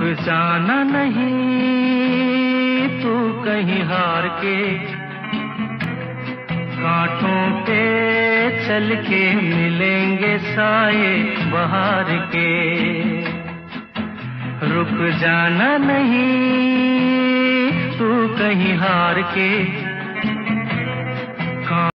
जाना नहीं तू कहीं हार के, कांटों पे चल के मिलेंगे साए बहार के। रुक जाना नहीं तू कहीं हार के,